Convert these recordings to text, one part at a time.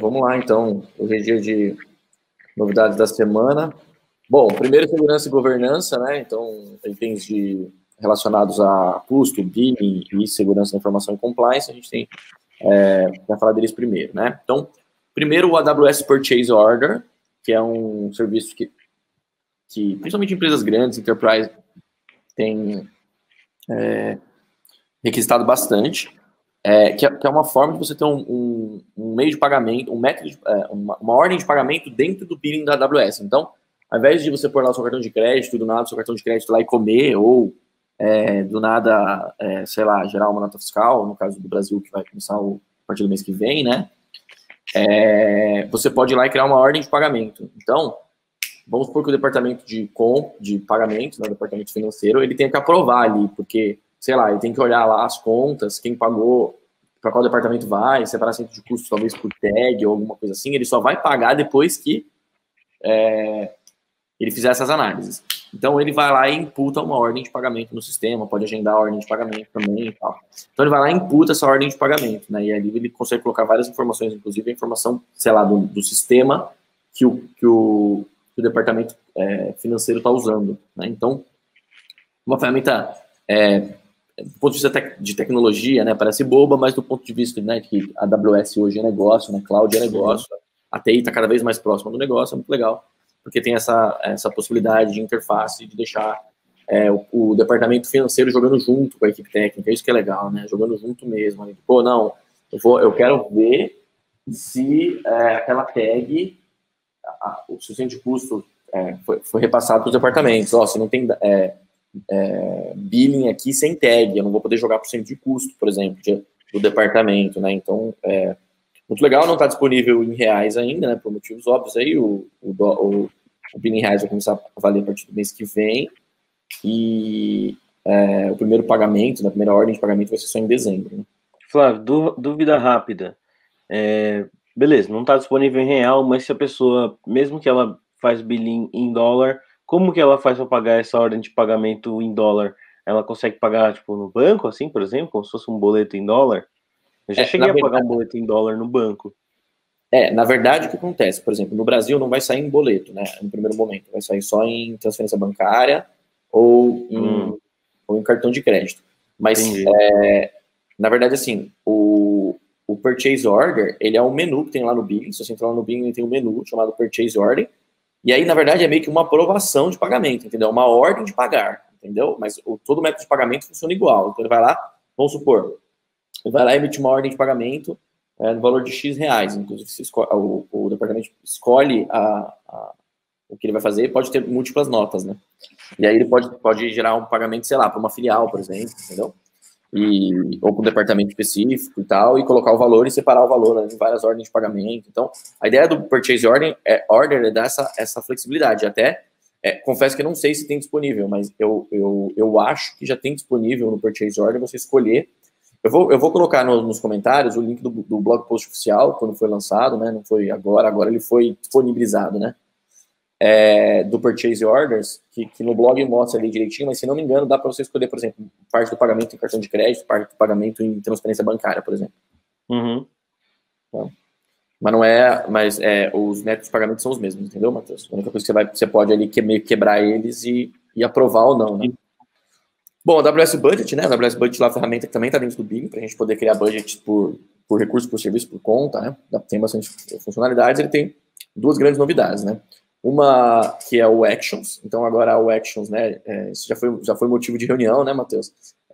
vamos lá, então. Hoje é dia de novidades da semana. Bom, primeiro, segurança e governança, né? Então, itens relacionados a custo, billing e segurança da informação e compliance, a gente tem para falar deles primeiro, né? Então, primeiro, o AWS Purchase Order, que é um serviço que principalmente empresas grandes, enterprise, tem requisitado bastante. Que é uma forma de você ter um meio de pagamento, um método, uma ordem de pagamento dentro do billing da AWS. Então, ao invés de você pôr lá o seu cartão de crédito, do nada o seu cartão de crédito lá e comer, ou do nada, sei lá, gerar uma nota fiscal, no caso do Brasil, que vai começar a partir do mês que vem, né? Você pode ir lá e criar uma ordem de pagamento. Então, vamos supor que o departamento de pagamento, né, o departamento financeiro, ele tem que aprovar ali, porque sei lá, ele tem que olhar lá as contas, quem pagou, para qual departamento vai, separar centro de custo, talvez por tag ou alguma coisa assim, ele só vai pagar depois que ele fizer essas análises. Então, ele vai lá e imputa uma ordem de pagamento no sistema, pode agendar a ordem de pagamento também e tal. Então, ele vai lá e imputa essa ordem de pagamento, né? E ali ele consegue colocar várias informações, inclusive a informação, sei lá, do sistema que o departamento financeiro está usando, né? Então, uma ferramenta do ponto de vista de tecnologia, né, parece boba, mas do ponto de vista, né, que a AWS hoje é negócio, né, cloud é negócio, a TI está cada vez mais próxima do negócio, é muito legal, porque tem essa possibilidade de interface, de deixar o departamento financeiro jogando junto com a equipe técnica, isso que é legal, né, jogando junto mesmo, né? Pô, não, eu quero ver se aquela tag, o centro de custo foi repassado para os departamentos, se não tem billing aqui sem tag, eu não vou poder jogar por centro de custo, por exemplo, do departamento, né? Então, muito legal, não está disponível em reais ainda, né? Por motivos óbvios aí, o billing em reais vai começar a valer a partir do mês que vem, e o primeiro pagamento, na primeira ordem de pagamento vai ser só em dezembro, né? Flávio, dúvida rápida. Beleza, não está disponível em real, mas se a pessoa, mesmo que ela faz billing em dólar, como que ela faz para pagar essa ordem de pagamento em dólar? Ela consegue pagar, tipo, no banco, assim, por exemplo, como se fosse um boleto em dólar? Eu já cheguei a pagar um boleto em dólar no banco. Na verdade, o que acontece? Por exemplo, no Brasil não vai sair em boleto, né? No primeiro momento, vai sair só em transferência bancária ou em cartão de crédito. Mas, na verdade, assim, o Purchase Order, ele é um menu que tem lá no billing. Se você entrar lá no billing, ele tem um menu chamado Purchase Order. E aí, na verdade, é meio que uma aprovação de pagamento, entendeu? Uma ordem de pagar, entendeu? Mas todo método de pagamento funciona igual. Então, ele vai lá, vamos supor, ele vai lá e emite uma ordem de pagamento no valor de X reais. Inclusive, o departamento escolhe o que ele vai fazer, pode ter múltiplas notas, né? E aí ele pode gerar um pagamento, sei lá, para uma filial, por exemplo, entendeu? Ou para um departamento específico e tal, e colocar o valor e separar o valor, né, em várias ordens de pagamento. Então, a ideia do Purchase Order é dar essa flexibilidade. Até, confesso que eu não sei se tem disponível, mas eu acho que já tem disponível no Purchase Order você escolher. Eu vou colocar nos comentários o link do blog post oficial, quando foi lançado, né, não foi agora ele foi disponibilizado, né, do Purchase Orders, que no blog mostra ali direitinho, mas se não me engano, dá para você escolher, por exemplo, parte do pagamento em cartão de crédito, parte do pagamento em transferência bancária, por exemplo. Então, mas os métodos de pagamento são os mesmos, entendeu, Matheus? A única coisa que você pode ali meio quebrar eles e aprovar ou não, né? Bom, a AWS Budget, né? A AWS Budget lá, a ferramenta que também está dentro do billing, para a gente poder criar budget por recurso, por serviço, por conta, né? Tem bastante funcionalidades, ele tem duas grandes novidades, né? Uma que é o Actions. Então, agora o Actions, né? Isso já foi motivo de reunião, né, Matheus?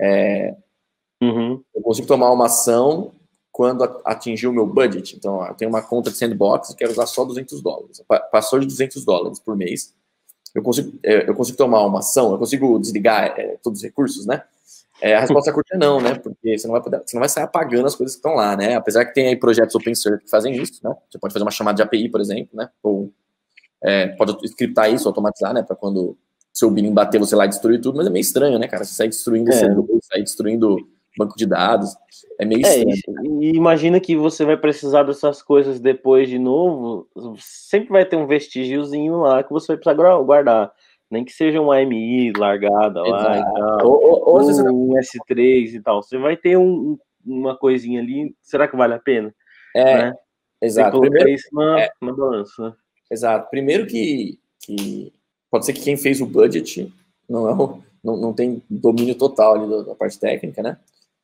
Eu consigo tomar uma ação quando atingir o meu budget. Então, eu tenho uma conta de sandbox e quero usar só $200. Passou de $200 por mês. Eu consigo tomar uma ação, eu consigo desligar todos os recursos, né? A resposta curta é não, né? Porque você não vai sair apagando as coisas que estão lá, né? Apesar que tem aí projetos open source que fazem isso, né? Você pode fazer uma chamada de API, por exemplo, né? Ou pode scriptar isso, automatizar, né? Para quando seu billing bater, você lá destruir tudo, mas é meio estranho, né, cara? Você sai destruindo sai destruindo banco de dados, é meio estranho. E imagina que você vai precisar dessas coisas depois de novo, sempre vai ter um vestígiozinho lá que você vai precisar guardar. Nem que seja um AMI largada lá e tal, ou um S3 e tal. Você vai ter uma coisinha ali, será que vale a pena? Né? Exato. Tem que colocar isso na balança, né? Exato. Primeiro que pode ser que quem fez o budget não tem domínio total ali da parte técnica, né?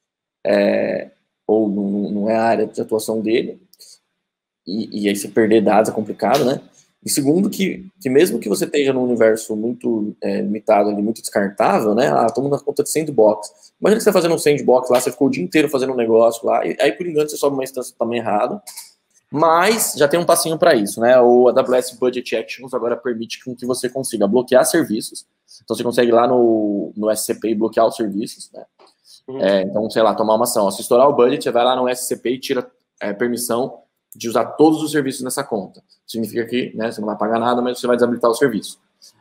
Ou não é a área de atuação dele. E aí você perder dados é complicado, né? E segundo que mesmo que você esteja num universo muito limitado ali, muito descartável, né? Estamos na conta de sandbox. Imagina que você está fazendo um sandbox lá, você ficou o dia inteiro fazendo um negócio lá, e aí por engano você sobe uma instância do tamanho errado, mas já tem um passinho para isso, né? O AWS Budget Actions agora permite que você consiga bloquear serviços. Então você consegue ir lá no SCP e bloquear os serviços, né? Então, sei lá, tomar uma ação. Se estourar o budget, você vai lá no SCP e tira permissão de usar todos os serviços nessa conta. Significa que, né, você não vai pagar nada, mas você vai desabilitar o serviço.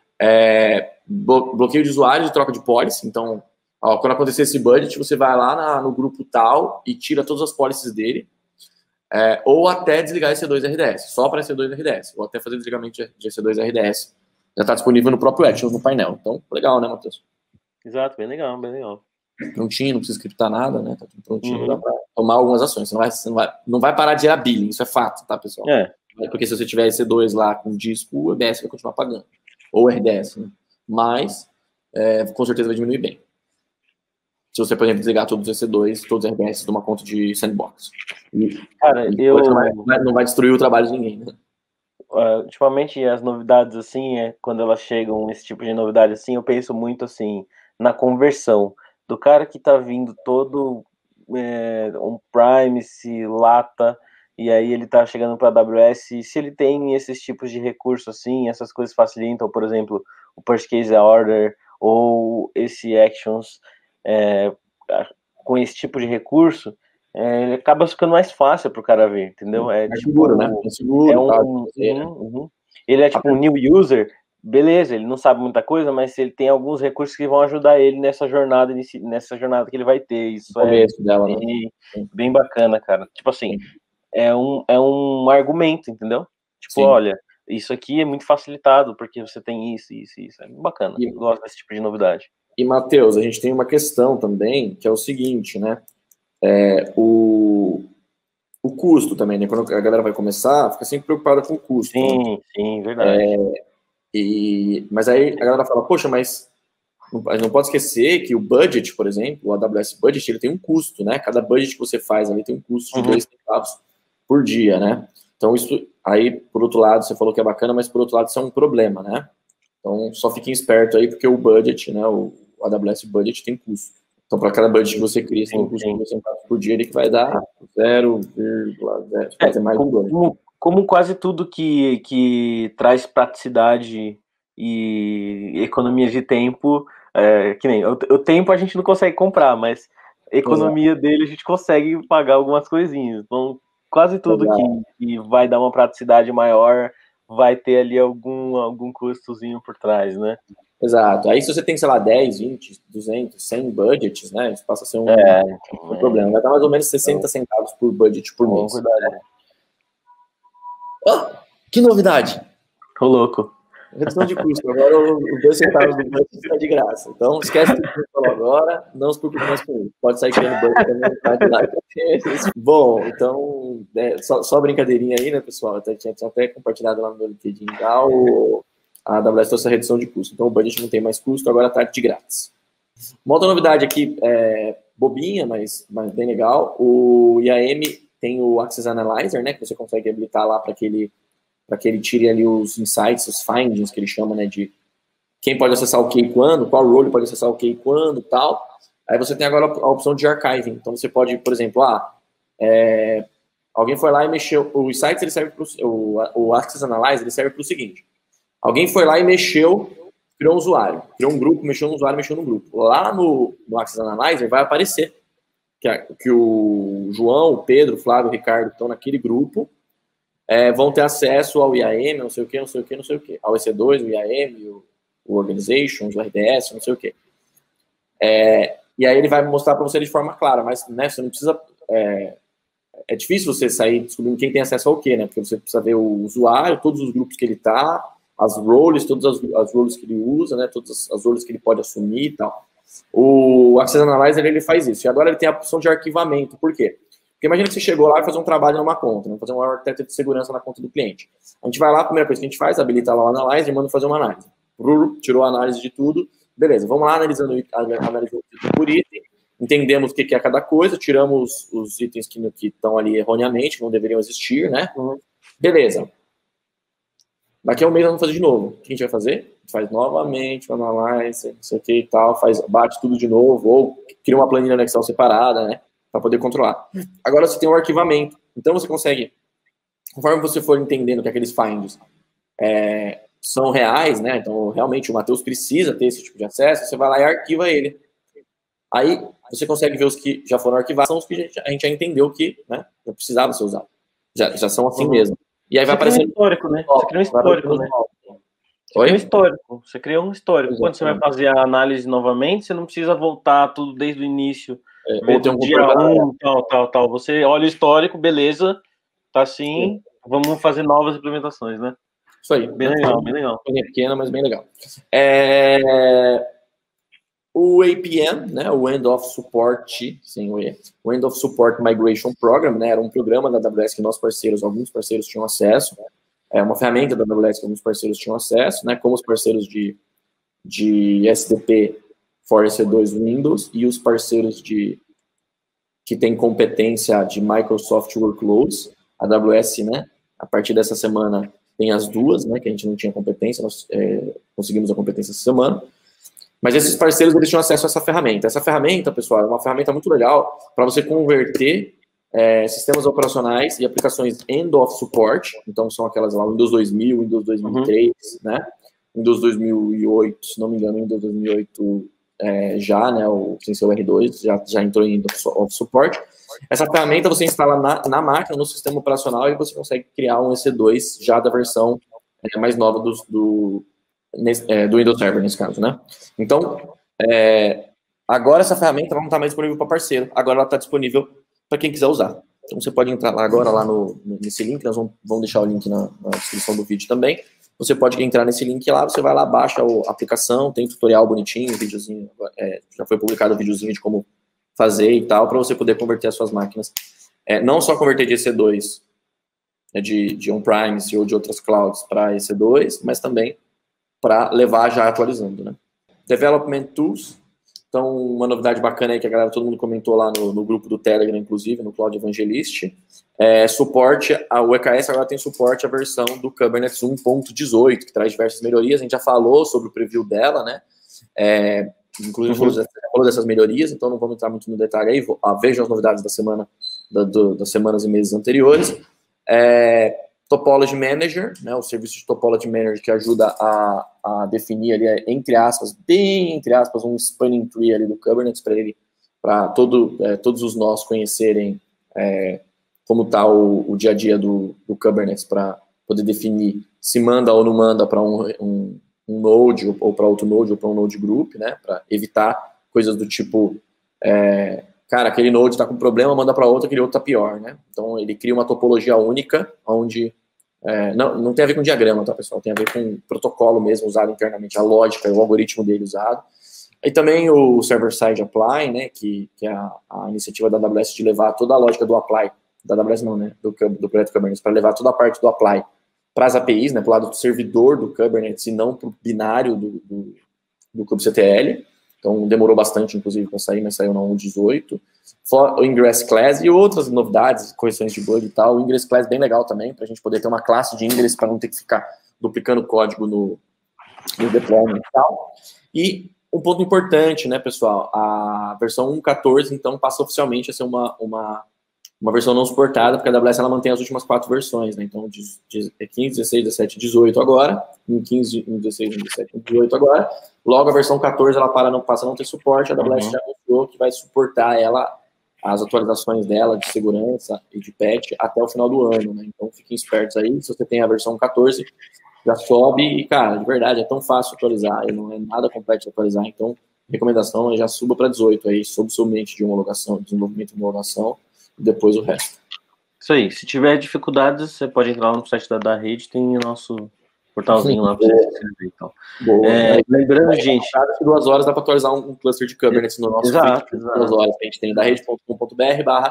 Bloqueio de usuários e troca de policy. Então, quando acontecer esse budget, você vai lá no grupo tal e tira todas as policies dele. Ou até desligar EC2 RDS, só para EC2 RDS. Ou até fazer desligamento de EC2 RDS. Já está disponível no próprio Actions, no painel. Então, legal, né, Matheus? Exato, bem legal, bem legal. Prontinho, não precisa scriptar nada, né? Tá tudo prontinho, dá para tomar algumas ações. Você não vai parar de gerar billing, isso é fato, tá, pessoal? Porque se você tiver EC2 lá com disco, o EBS vai continuar pagando. Ou RDS, né? Mas, com certeza vai diminuir bem. Se você, por exemplo, desligar todos os EC2, todos os RDS de uma conta de sandbox. Cara, não vai destruir o trabalho de ninguém, né? Ultimamente, as novidades, assim, quando elas chegam, esse tipo de novidade, assim, eu penso muito, assim, na conversão do cara que tá vindo todo on-premise, lata, e aí ele tá chegando para AWS, e se ele tem esses tipos de recurso, assim, essas coisas facilitam, por exemplo, o Purchase Order, ou esse Actions, com esse tipo de recurso, ele acaba ficando mais fácil pro cara ver, entendeu? Tipo, seguro, né? É seguro. Ele é tipo um new user, beleza, ele não sabe muita coisa, mas ele tem alguns recursos que vão ajudar ele nessa jornada que ele vai ter. Isso dela, bem bacana, cara. Tipo assim, é um argumento, entendeu? Tipo, olha, isso aqui é muito facilitado, porque você tem isso. É muito bacana. Eu gosto desse tipo de novidade. E, Matheus, a gente tem uma questão também, que é o seguinte, né? O custo também, né? Quando a galera vai começar, fica sempre preocupada com o custo. Sim, verdade. Mas aí a galera fala, poxa, mas a gente não pode esquecer que o budget, por exemplo, o AWS Budget, ele tem um custo, né? Cada budget que você faz ali tem um custo de 2 centavos por dia, né? Então, isso aí, por outro lado, você falou que é bacana, mas por outro lado, isso é um problema, né? Então, só fiquem esperto aí, porque o budget, né? O AWS Budget tem custo. Então, para cada budget que você cria, você tem um custo de 2 centavos por dia, ele que vai dar 0,0, fazer mais do ano. Como quase tudo que traz praticidade e economia de tempo, que nem o tempo a gente não consegue comprar, mas economia dele a gente consegue pagar algumas coisinhas. Então, quase tudo que vai dar uma praticidade maior vai ter ali algum custozinho por trás, né? Exato. Aí se você tem, sei lá, 10, 20, 200, 100 budgets, né, isso passa a ser um problema. Vai dar mais ou menos 60 centavos por budget por mês. Verdade. Que novidade! Tô louco. Redução de custo. Agora os 2 centavos do budget está de graça. Então, esquece tudo que eu falou agora, não se preocupe mais com isso. Pode sair criando budget também, tá de lá. Bom, então, só brincadeirinha aí, né, pessoal? Eu tinha até compartilhado lá no meu LinkedIn a AWS trouxe a redução de custo. Então, o budget não tem mais custo, agora está de grátis. Uma outra novidade aqui, bobinha, mas bem legal, o IAM tem o Access Analyzer, né, que você consegue habilitar lá para que ele tire ali os insights, os findings, que ele chama, né, de quem pode acessar o que e quando, qual role pode acessar o que e quando, tal. Aí você tem agora a opção de archiving. Então, você pode, por exemplo, alguém foi lá e mexeu, o Insights, ele serve para o Access Analyzer, ele serve para o seguinte: alguém foi lá e mexeu, criou um usuário, criou um grupo, mexeu no usuário, mexeu no grupo. Lá no Access Analyzer vai aparecer que o João, o Pedro, o Flávio, o Ricardo estão naquele grupo, vão ter acesso ao IAM, não sei o que, ao EC2, o IAM, o Organizations, o RDS, não sei o que. E aí ele vai mostrar para você de forma clara, mas, né, você não precisa... É difícil você sair descobrindo quem tem acesso ao quê, né? Porque você precisa ver o usuário, todos os grupos que ele está, as roles, todas as roles que ele usa, né? Todas as roles que ele pode assumir e tal. O Access Analyzer, ele faz isso. E agora ele tem a opção de arquivamento. Por quê? Porque Porque imagina que você chegou lá e fazer um trabalho numa conta, né? Fazer uma arquitetura de segurança na conta do cliente. A gente vai lá, a primeira coisa que a gente faz, habilita lá o Analyze e manda fazer uma análise. Tirou a análise de tudo, beleza, vamos lá analisando por item, entendemos o que é cada coisa, tiramos os itens que estão ali erroneamente, que não deveriam existir, né? Beleza. Daqui a um mês vamos fazer de novo. O que a gente vai fazer? A gente faz novamente o Analyze, não sei o que e tal, bate tudo de novo, ou cria uma planilha no Excel separada, né? Para poder controlar. Agora você tem um arquivamento. Então você consegue, conforme você for entendendo que aqueles finds são reais, né? Então realmente o Matheus precisa ter esse tipo de acesso, você vai lá e arquiva ele. Aí você consegue ver os que já foram arquivados, são os que a gente já entendeu que, né, não precisava ser usado. Já são assim mesmo. E aí vai aparecer um histórico, né? Você cria um histórico, né? Você cria um histórico. Exatamente. Quando você vai fazer a análise novamente, você não precisa voltar tudo desde o início. Ou ter um dia 1, tal. Você olha o histórico, beleza, tá assim, vamos fazer novas implementações, né? Isso aí. Bem legal, bem legal. É pequena, mas bem legal. O APM, né, o End of Support, sim, o End of Support Migration Program, né, era um programa da AWS que alguns parceiros tinham acesso, é uma ferramenta da AWS que alguns parceiros tinham acesso, né, como os parceiros de SDP for EC2 Windows e os parceiros que têm competência de Microsoft Workloads, a AWS, né, a partir dessa semana tem as duas, né, que a gente não tinha competência, nós conseguimos a competência essa semana. Mas esses parceiros, eles tinham acesso a essa ferramenta. Essa ferramenta, pessoal, é uma ferramenta muito legal para você converter sistemas operacionais e aplicações end of support. Então, são aquelas lá, Windows 2000, Windows 2003, né? Windows 2008, se não me engano, Windows 2008 já, né? Sem ser o R2, já entrou em end of support. Essa ferramenta você instala na máquina, no sistema operacional, e você consegue criar um EC2 já da versão mais nova do Windows Server, nesse caso, né? Então, agora essa ferramenta não está mais disponível para parceiro, agora ela está disponível para quem quiser usar. Então, você pode entrar lá agora, nesse link, nós vamos deixar o link na descrição do vídeo também. Você pode entrar nesse link lá, você vai lá, baixa a aplicação, tem tutorial bonitinho, videozinho, já foi publicado o videozinho de como fazer e tal, para você poder converter as suas máquinas. Não só converter de EC2, de on-premise ou de outras clouds para EC2, mas também para levar já atualizando, né? Development Tools, então uma novidade bacana aí que todo mundo comentou lá no grupo do Telegram, inclusive, no Cloud Evangelist, suporte, o EKS agora tem suporte à versão do Kubernetes 1.18, que traz diversas melhorias, a gente já falou sobre o preview dela, né? Inclusive falou dessas melhorias, então não vamos entrar muito no detalhe aí, vejam as novidades da semana, das semanas e meses anteriores. Topology Manager, né, o serviço de Topology Manager que ajuda a definir ali, entre aspas, um spanning tree ali do Kubernetes para todos os nós conhecerem como está o dia a dia do Kubernetes, para poder definir se manda ou não manda para um node ou para outro node ou para um node group, né, para evitar coisas do tipo cara, aquele node está com problema, manda para outro, aquele outro está pior, né? Então, ele cria uma topologia única, onde... não tem a ver com diagrama, tá, pessoal? Tem a ver com protocolo mesmo, usado internamente, a lógica, o algoritmo dele usado. E também o Server-Side Apply, né, que é a iniciativa da AWS de levar toda a lógica do Apply, da AWS não, né, do projeto Kubernetes, para levar toda a parte do Apply para as APIs, né, para o lado do servidor do Kubernetes e não para o binário do kubectl. Então, demorou bastante, inclusive, para sair, mas saiu na 1.18. O Ingress Class e outras novidades, correções de bug e tal. O Ingress Class é bem legal também, para a gente poder ter uma classe de Ingress para não ter que ficar duplicando código no deployment e tal. E um ponto importante, né, pessoal, a versão 1.14, então, passa oficialmente a ser uma versão não suportada, porque a AWS ela mantém as últimas 4 versões, né? Então, 15, 16, 17, 18 agora, 15, 16, 17, 18 agora. Logo, a versão 14, ela passa a não ter suporte, a AWS já anunciou que vai suportar as atualizações dela de segurança e de patch até o final do ano, né? Então, fiquem espertos aí, se você tem a versão 14, já sobe e, cara, de verdade, é tão fácil atualizar, e não é nada complexo atualizar, então, recomendação é já suba para 18 aí, sob o seu ambiente de homologação, desenvolvimento de homologação, e depois o resto. Isso aí, se tiver dificuldades, você pode entrar no site da rede, tem o nosso portalzinho lá para você escrever e tal. Lembrando, gente... 2 horas dá para atualizar um cluster de Kubernetes no nosso site. 2 horas que a gente tem da rede.com.br/Kubernetes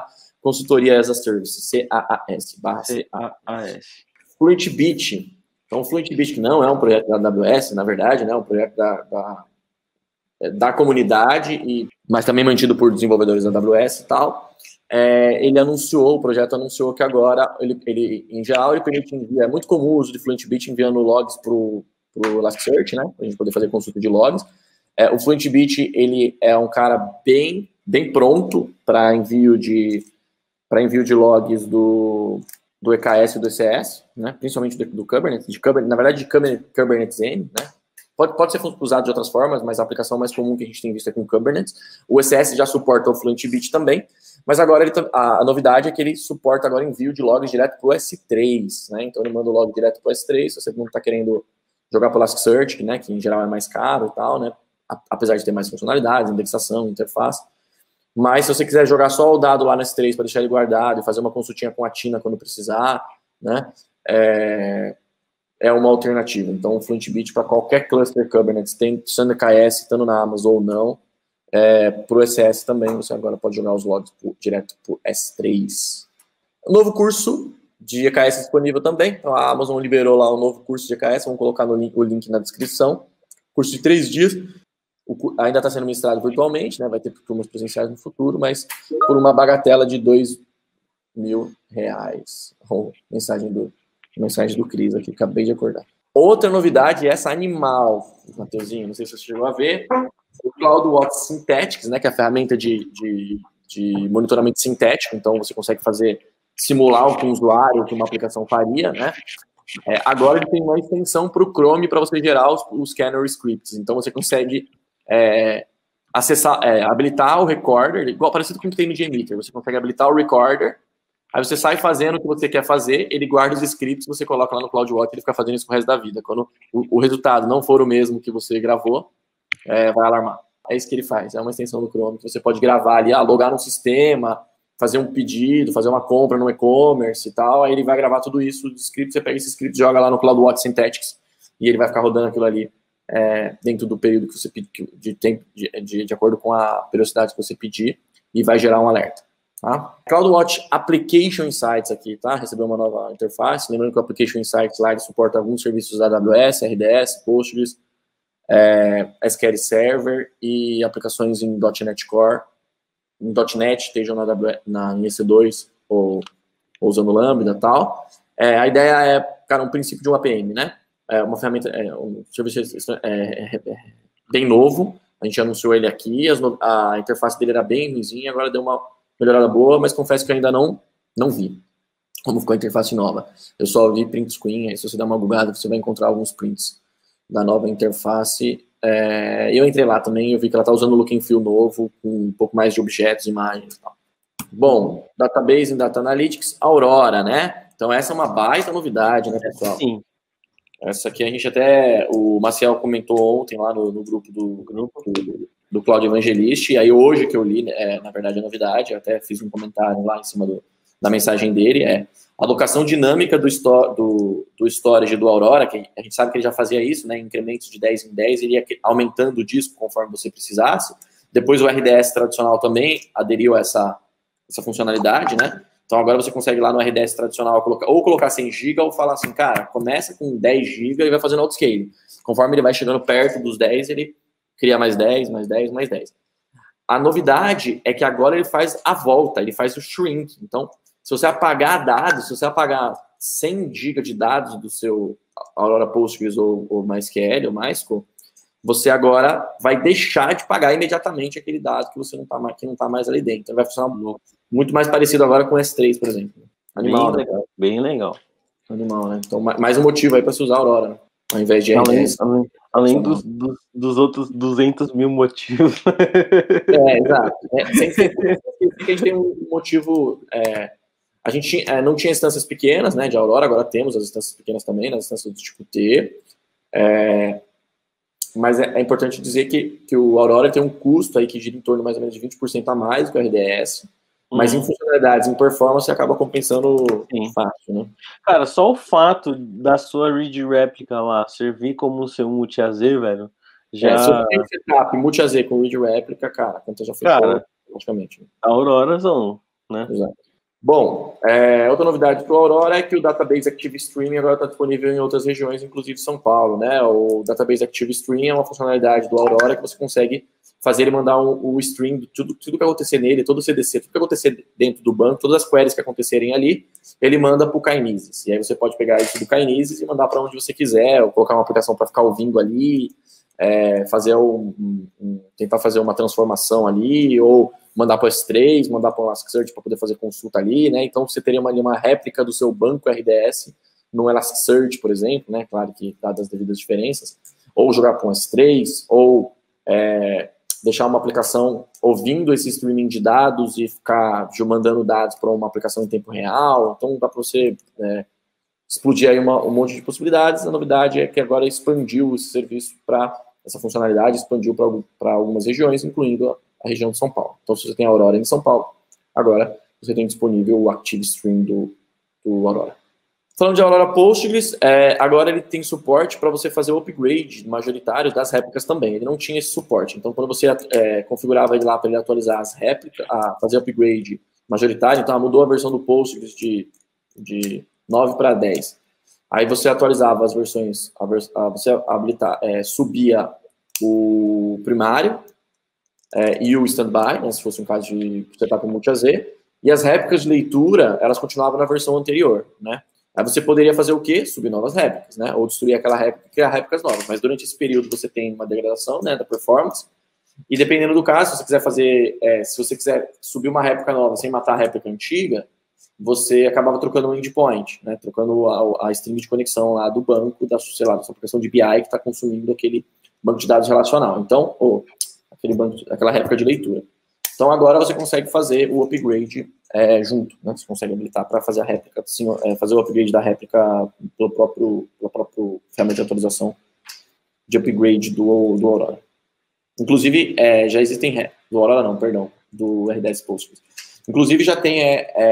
Consultoria as a Service, CAAS, CAAS. FluentBit. Então, o FluentBit, que não é um projeto da AWS, na verdade, né, é um projeto da comunidade, mas também mantido por desenvolvedores da AWS e tal. O projeto anunciou que agora, em geral, ele permite enviar, é muito comum o uso de FluentBit enviando logs para o Elasticsearch, né, para a gente poder fazer consulta de logs. O FluentBit, ele é um cara bem pronto para envio de logs do EKS e do ECS, né, principalmente do Kubernetes, na verdade de Kubernetes M, né. Pode ser usado de outras formas, mas a aplicação mais comum que a gente tem visto é com Kubernetes. O ECS já suporta o FluentBit também, mas agora a novidade é que ele suporta agora envio de logs direto para o S3, né? Então ele manda o log direto para o S3, se você não está querendo jogar para o Elasticsearch, né, que em geral é mais caro e tal, né, apesar de ter mais funcionalidades, indexação, interface. Mas se você quiser jogar só o dado lá no S3 para deixar ele guardado e fazer uma consultinha com a Tina quando precisar, né, é uma alternativa. Então, o FluentBit para qualquer cluster Kubernetes, sendo EKS, estando na Amazon ou não, para o ECS também, você agora pode jogar os logs direto para o S3. Novo curso de EKS disponível também. Então, a Amazon liberou lá um novo curso de EKS, vamos colocar o link na descrição. Curso de 3 dias. Ainda está sendo ministrado virtualmente, né? Vai ter turmas presenciais no futuro, mas por uma bagatela de R$2.000. Oh, mensagem do Cris aqui, acabei de acordar. Outra novidade, essa animal, Matheusinho, não sei se você chegou a ver, o CloudWatch Synthetics, né, que é a ferramenta de monitoramento sintético, então você consegue simular o que um usuário, o que uma aplicação faria, né? Agora ele tem uma extensão para o Chrome para você gerar os Canary Scripts, então você consegue acessar, habilitar o recorder, igual parecido com o que tem no JMeter, você consegue habilitar o recorder. Aí você sai fazendo o que você quer fazer, ele guarda os scripts, você coloca lá no CloudWatch e ele fica fazendo isso pro resto da vida. Quando o resultado não for o mesmo que você gravou, vai alarmar. É isso que ele faz. É uma extensão do Chrome que você pode gravar ali, logar no sistema, fazer um pedido, fazer uma compra no e-commerce e tal. Aí ele vai gravar tudo isso, os scripts, você pega esse script, joga lá no CloudWatch Synthetics e ele vai ficar rodando aquilo ali dentro do período que você pedir, de acordo com a velocidade que você pedir, e vai gerar um alerta. Tá? CloudWatch Application Insights aqui, tá? Recebeu uma nova interface. Lembrando que o Application Insights lá ele suporta alguns serviços da AWS, RDS, Postgres, SQL Server e aplicações em .NET Core, em .NET, estejam na EC2 ou usando Lambda e tal. A ideia é, cara, um princípio de um APM, né? Uma ferramenta, um serviço bem novo. A gente anunciou ele aqui, a interface dele era bem ruimzinha, agora deu uma melhorada boa, mas confesso que ainda não vi como ficou a interface nova. Eu só vi print screen, aí se você der uma googada, você vai encontrar alguns prints da nova interface. Eu entrei lá também, eu vi que ela está usando o look and feel novo, com um pouco mais de objetos, imagens e tal. Bom, Database e Data Analytics, Aurora, né? Então essa é uma baita novidade, né, pessoal? Sim. Essa aqui a gente o Maciel comentou ontem lá no grupo do Cloud Evangelist, e aí hoje que eu li, na verdade, a novidade, eu até fiz um comentário lá em cima da mensagem dele, alocação dinâmica do storage do Aurora, que a gente sabe que ele já fazia isso, né, incrementos de 10 em 10, ele ia aumentando o disco conforme você precisasse. Depois o RDS tradicional também aderiu a essa funcionalidade, né? Então agora você consegue lá no RDS tradicional colocar 100 GB ou falar assim, cara, começa com 10 GB e vai fazendo autoscale. Conforme ele vai chegando perto dos 10, ele cria mais 10, mais 10, mais 10. A novidade é que agora ele faz a volta, ele faz o shrink. Então, se você apagar dados, se você apagar 100 GB de dados do seu Aurora Postgres ou MySQL ou MySQL, você agora vai deixar de pagar imediatamente aquele dado que você não tá mais ali dentro. Então vai funcionar muito mais parecido agora com o S3, por exemplo. Animal, bem legal, bem legal. Animal, né? Então, mais um motivo aí para se usar a Aurora, né? Ao invés de RDS. Além dos outros 200 mil motivos. Exato. A gente tem um motivo... a gente não tinha instâncias pequenas, né, de Aurora, agora temos as instâncias pequenas também, as instâncias do tipo T. Mas é importante dizer que o Aurora tem um custo aí que gira em torno mais ou menos de 20% a mais do que o RDS, mas em funcionalidades, em performance, acaba compensando fácil, né? Cara, só o fato da sua read réplica lá servir como o seu multi-AZ, velho, já... Se eu tenho setup multi-AZ com read réplica, cara, a conta já fechou praticamente. A Aurora são, né? Exato. Bom, outra novidade do Aurora é que o Database Active Streaming agora está disponível em outras regiões, inclusive São Paulo, né? O Database Active Streaming é uma funcionalidade do Aurora que você consegue fazer e mandar o stream de tudo que acontecer nele, todo o CDC, tudo que acontecer dentro do banco, todas as queries que acontecerem ali, ele manda para o Kinesis. E aí você pode pegar isso do Kinesis e mandar para onde você quiser, ou colocar uma aplicação para ficar ouvindo ali, tentar fazer uma transformação ali, ou mandar para o S3, mandar para o Elasticsearch para poder fazer consulta ali, né? Então você teria uma réplica do seu banco RDS no Elasticsearch, por exemplo, né? Claro que dadas as devidas diferenças, ou jogar para um S3, ou deixar uma aplicação ouvindo esse streaming de dados e ficar mandando dados para uma aplicação em tempo real. Então dá para você explodir aí um monte de possibilidades. A novidade é que agora expandiu esse serviço para essa funcionalidade, expandiu para algumas regiões, incluindo a região de São Paulo. Então, se você tem a Aurora em São Paulo, agora você tem disponível o Active Stream do Aurora. Falando de Aurora Postgres, agora ele tem suporte para você fazer o upgrade majoritário das réplicas também. Ele não tinha esse suporte. Então, quando você configurava ele lá para ele atualizar as réplicas, fazer upgrade majoritário, então mudou a versão do Postgres de 9 para 10. Aí você atualizava as versões, você subia o primário e o standby, né, se fosse um caso de setup multi-AZ, e as réplicas de leitura, elas continuavam na versão anterior, né? Aí você poderia fazer o quê? Subir novas réplicas, né? Ou destruir aquela réplica e criar réplicas novas. Mas durante esse período você tem uma degradação, né, da performance. E dependendo do caso, se você quiser fazer, se você quiser subir uma réplica nova sem matar a réplica antiga, você acabava trocando um endpoint, né? Trocando a string de conexão lá do banco, da sua aplicação de BI que está consumindo aquele banco de dados relacional. Então, aquela réplica de leitura. Então, agora você consegue fazer o upgrade junto, né? Você consegue habilitar para fazer a réplica, assim, fazer o upgrade da réplica pelo próprio ferramenta de atualização de upgrade do Aurora. Inclusive, já existem do Aurora não, perdão, do RDS Postgres. Inclusive, já tem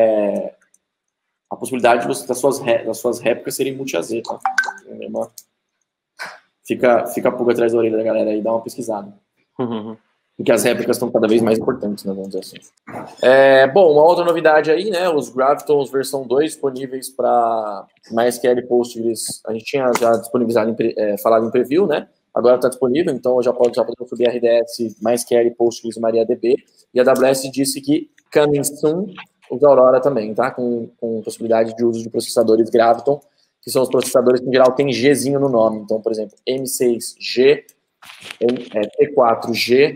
a possibilidade de você, das suas réplicas serem multi-AZ, tá? Fica a pulga atrás da orelha da galera e dá uma pesquisada. Porque as réplicas estão cada vez mais importantes, né, vamos dizer assim. Bom, uma outra novidade aí, né, os Gravitons versão 2 disponíveis para MySQL Postgres, a gente tinha já disponibilizado, falado em preview, né, agora está disponível, então já pode subir RDS, MySQL Postgres e MariaDB, e a AWS disse que coming soon, os Aurora também, tá, com possibilidade de uso de processadores Graviton, que são os processadores que em geral tem Gzinho no nome, então, por exemplo, M6G, T4G,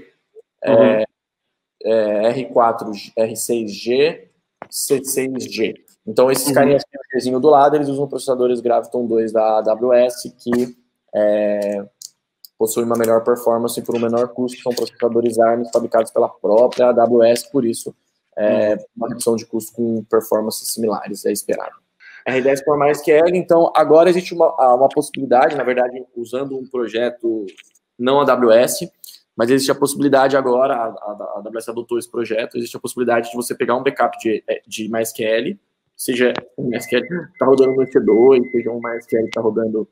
R4, R6G, C6G. Então, esses carinhas que tem o Gzinho do lado, eles usam processadores Graviton 2 da AWS, que possuem uma melhor performance por um menor custo, são processadores ARM fabricados pela própria AWS, por isso, uma redução de custo com performances similares, é esperado. RDS por MySQL, então, agora existe uma possibilidade, na verdade, usando um projeto não AWS, mas existe a possibilidade agora, a AWS adotou esse projeto, existe a possibilidade de você pegar um backup de MySQL, seja um MySQL que está rodando no EC2, seja um MySQL que está rodando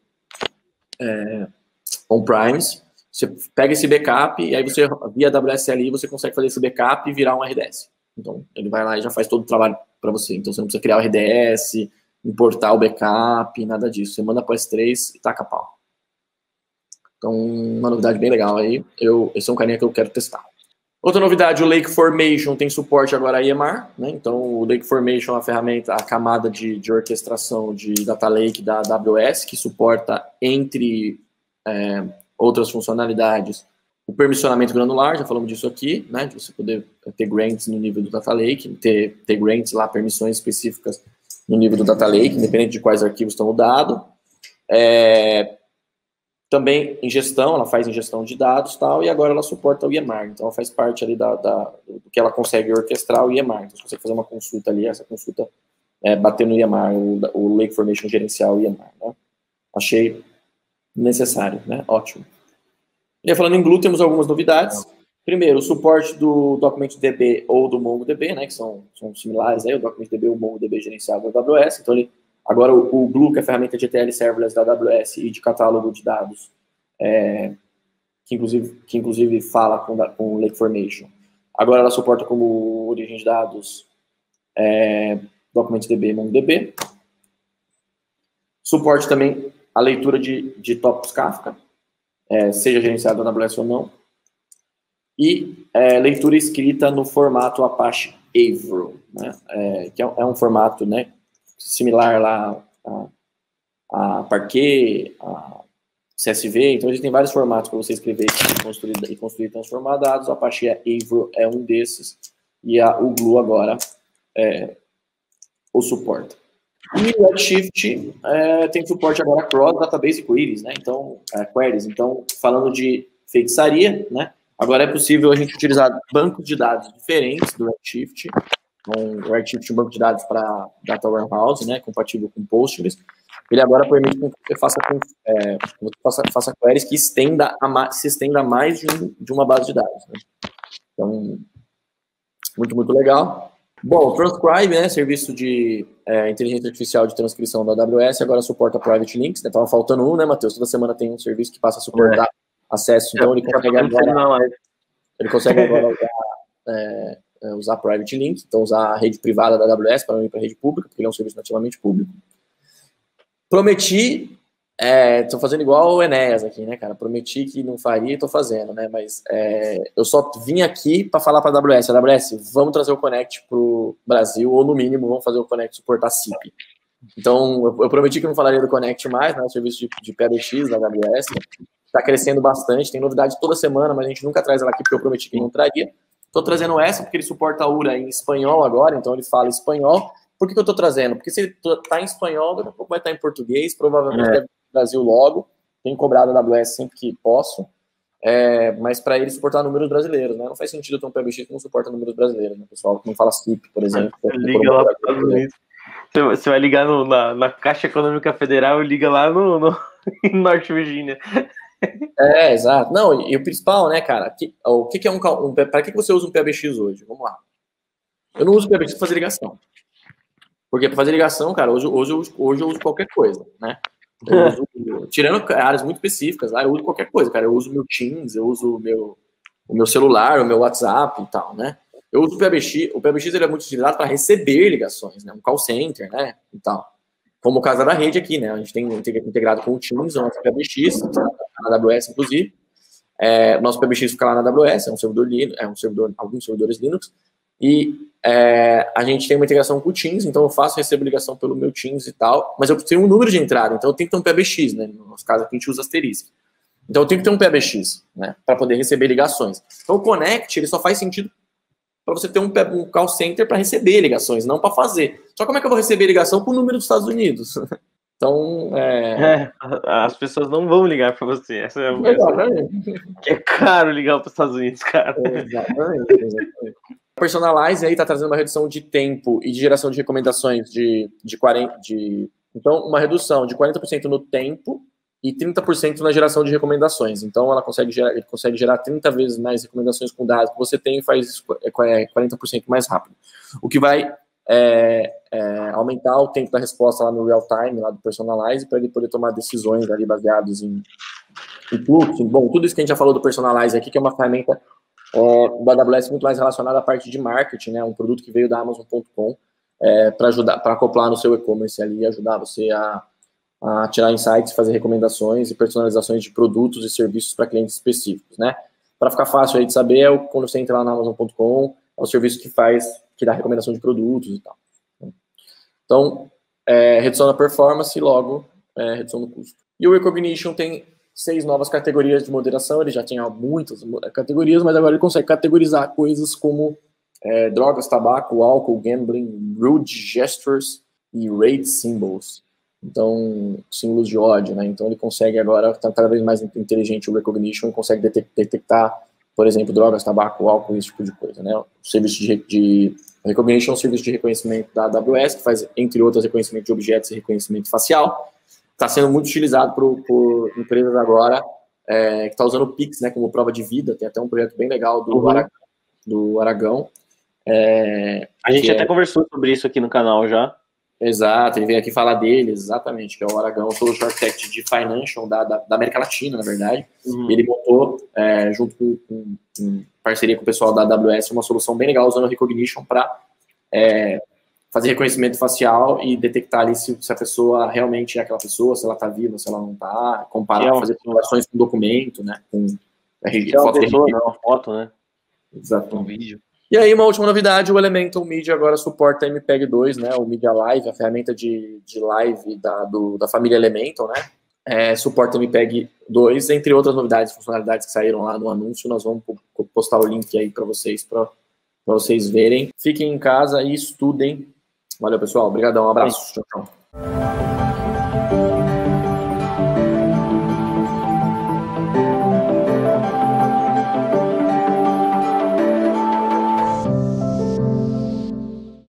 on-premise, você pega esse backup e aí você, via AWS ali, você consegue fazer esse backup e virar um RDS. Então, ele vai lá e já faz todo o trabalho para você. Então, você não precisa criar o RDS, importar o backup, nada disso. Você manda para o S3 e taca a pau. Então, uma novidade bem legal aí. Esse é um carinha que eu quero testar. Outra novidade, o Lake Formation tem suporte agora a EMR, né? Então, o Lake Formation é uma ferramenta, a camada de orquestração de Data Lake da AWS, que suporta, entre outras funcionalidades, o permissionamento granular, já falamos disso aqui, né? De você poder ter grants no nível do Data Lake, ter grants lá, permissões específicas no nível do Data Lake, independente de quais arquivos estão rodados. Também ingestão, ela faz ingestão de dados e tal, e agora ela suporta o EMR, então ela faz parte ali do que ela consegue orquestrar o EMR, então você consegue fazer uma consulta ali, essa consulta bater no EMR, o Lake Formation gerenciar o EMR, né? Achei necessário, né? Ótimo. E falando em Glue, temos algumas novidades. Primeiro, o suporte do DocumentDB ou do MongoDB, né, que são similares aí, o DocumentDB e o MongoDB gerenciado da AWS, então agora o Glue, que é a ferramenta de ETL serverless da AWS e de catálogo de dados, que inclusive fala com o Lake Formation. Agora ela suporta como origem de dados DocumentDB e MongoDB. Suporte também a leitura de tópicos Kafka, seja gerenciado na AWS ou não. E leitura escrita no formato Apache Avro, né? Que é um formato, né, similar lá a Parquet, a CSV. Então, existem vários formatos para você escrever e construir e transformar dados. O Apache Avro é um desses. E o Glue agora o suporta. E o Redshift tem suporte agora cross database queries, né? Então, queries. Então, falando de feitiçaria, né? Agora é possível a gente utilizar bancos de dados diferentes do Redshift. O Redshift é um banco de dados para Data Warehouse, né? Compatível com Postgres. Ele agora permite que você faça queries que se estenda a mais de uma base de dados, né? Então, muito, muito legal. Bom, o Transcribe, né, serviço de inteligência artificial de transcrição da AWS, agora suporta Private Links, né, tava faltando um, né, Matheus? Toda semana tem um serviço que passa a suportar acesso, então ele consegue agora usar Private Links, então usar a rede privada da AWS para não ir para a rede pública, porque ele é um serviço nativamente público. Prometi, tô fazendo igual o Enéas aqui, né, cara? Prometi que não faria e tô fazendo, né? Mas eu só vim aqui para falar para a AWS, vamos trazer o Connect pro Brasil, ou no mínimo, vamos fazer o Connect suportar SIP. Então, eu prometi que não falaria do Connect mais, né? O serviço de PBX da AWS está crescendo bastante, tem novidade toda semana, mas a gente nunca traz ela aqui porque eu prometi que não traria. Estou trazendo essa porque ele suporta a URA em espanhol agora, então ele fala espanhol. Por que eu estou trazendo? Porque se ele está em espanhol, daqui a pouco vai estar em português, provavelmente deve vir no Brasil logo. Tenho cobrado a AWS sempre que posso, mas para ele suportar números brasileiros, né? Não faz sentido ter um PBX que não suporta números brasileiros, né? Pessoal que não fala SIP, por exemplo. Liga lá para os Estados Unidos. Você vai ligar na Caixa Econômica Federal e liga lá no em Norte Virgínia. Exato. Não, e o principal, né, cara? O que é para que você usa um PBX hoje? Vamos lá. Eu não uso PBX para fazer ligação. Porque para fazer ligação, cara, hoje eu uso qualquer coisa, né? Tirando áreas muito específicas, eu uso qualquer coisa, cara. Eu uso meu Teams, eu uso o meu celular, o meu WhatsApp e tal, né? Eu uso o PBX. O PBX ele é muito utilizado para receber ligações, né? Um call center, né? E tal. Como o caso da rede aqui, né? A gente tem integrado com o Teams, o nosso PBX, na AWS, inclusive. O nosso PBX fica lá na AWS, é um servidor Linux, alguns servidores Linux. E a gente tem uma integração com o Teams, então eu recebo ligação pelo meu Teams e tal, mas eu tenho um número de entrada, então eu tenho que ter um PBX, né? No nosso caso aqui a gente usa asterisco. Então eu tenho que ter um PBX, né? Para poder receber ligações. Então o Connect, ele só faz sentido para você ter um call center para receber ligações, não para fazer. Só como é que eu vou receber ligação com o número dos Estados Unidos? Então, as pessoas não vão ligar para você. Essa é que é caro ligar para os Estados Unidos, cara. Exatamente. A Personalize aí está trazendo uma redução de tempo e de geração de recomendações então, uma redução de 40% no tempo e 30% na geração de recomendações. Então, ele consegue gerar 30 vezes mais recomendações com dados que você tem e faz isso 40% mais rápido. O que vai aumentar o tempo da resposta lá no real time, lá do Personalize, para ele poder tomar decisões ali baseadas em fluxo. Bom, tudo isso que a gente já falou do Personalize aqui, que é uma ferramenta da AWS muito mais relacionada à parte de marketing, né? Um produto que veio da Amazon.com para acoplar no seu e-commerce ali e ajudar você a tirar insights, fazer recomendações e personalizações de produtos e serviços para clientes específicos, né? Para ficar fácil aí de saber, quando você entra lá na Amazon.com, é o serviço que dá recomendação de produtos e tal. Então, redução na performance e logo redução no custo. E o Recognition tem 6 novas categorias de moderação, ele já tinha muitas categorias, mas agora ele consegue categorizar coisas como drogas, tabaco, álcool, gambling, rude gestures e rate symbols. Então, símbolos de ódio, né? Então ele consegue agora, está cada vez mais inteligente o Recognition, consegue detectar, por exemplo, drogas, tabaco, álcool, esse tipo de coisa, né? O serviço de Recognition é um serviço de reconhecimento da AWS, que faz, entre outras, reconhecimento de objetos e reconhecimento facial. Está sendo muito utilizado por empresas agora que está usando o Pix, né, como prova de vida. Tem até um projeto bem legal do Aragão. A gente até conversou sobre isso aqui no canal já. Exato, ele veio aqui falar deles, exatamente, que é o Aragão Solution Architect de Financial da América Latina, na verdade. E ele montou, junto em parceria com o pessoal da AWS, uma solução bem legal usando o Recognition para fazer reconhecimento facial e detectar ali se a pessoa realmente é aquela pessoa, se ela está viva, se ela não está, comparar, fazer comparações com documento, né? Com foto de pessoa, não, foto, né? Exato. Um vídeo. E aí, uma última novidade, o Elemental Media agora suporta MPEG 2, né? O Media Live, a ferramenta de live da família Elemental, né? Suporta MPEG 2, entre outras novidades, funcionalidades que saíram lá no anúncio. Nós vamos postar o link aí para vocês verem. Fiquem em casa e estudem. Valeu, pessoal. Obrigadão. Um abraço. Tchau, tchau.